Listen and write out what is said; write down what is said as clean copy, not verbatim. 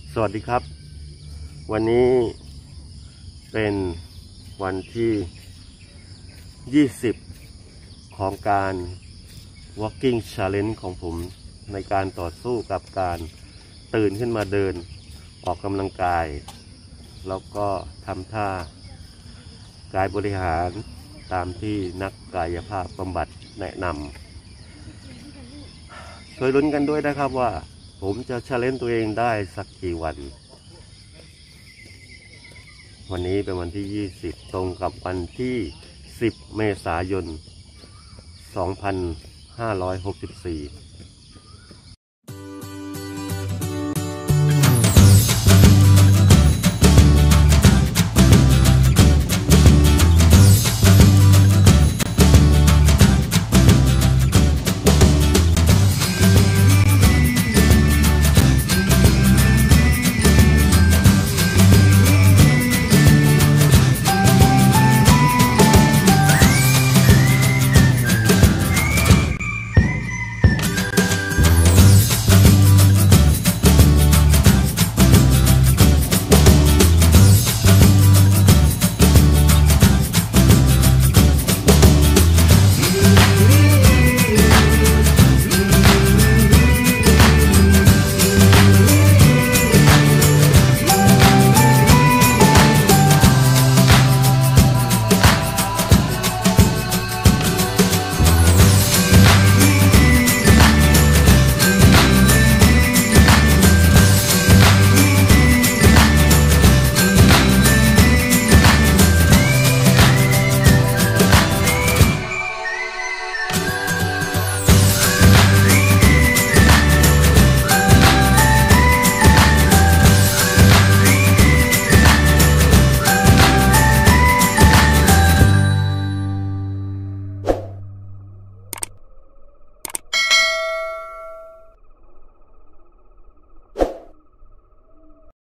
สวัสดีครับวันนี้เป็นวันที่20ของการ walking challenge ของผมในการต่อสู้กับการตื่นขึ้นมาเดินออกกำลังกายแล้วก็ทำท่ากายบริหารตามที่นักกายภาพบำบัดแนะนำช่วยลุ้นกันด้วยนะครับว่าผมจะ challenge ตัวเองได้สักกี่วันวันนี้เป็นวันที่20ตรงกับวันที่10เมษายน2564